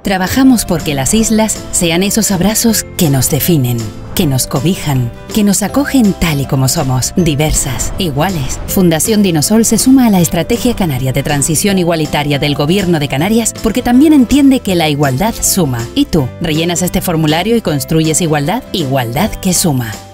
Trabajamos porque las islas sean esos abrazos que nos definen, que nos cobijan, que nos acogen tal y como somos, diversas, iguales. Fundación Dinosol se suma a la Estrategia Canaria de Transición Igualitaria del Gobierno de Canarias porque también entiende que la igualdad suma. ¿Y tú? ¿Rellenas este formulario y construyes igualdad? Igualdad que suma.